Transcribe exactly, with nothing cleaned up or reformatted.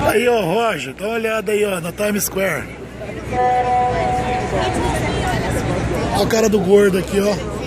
Aí, ó, Roger, dá uma olhada aí, ó, na Times Square. Olha a cara do gordo aqui, ó.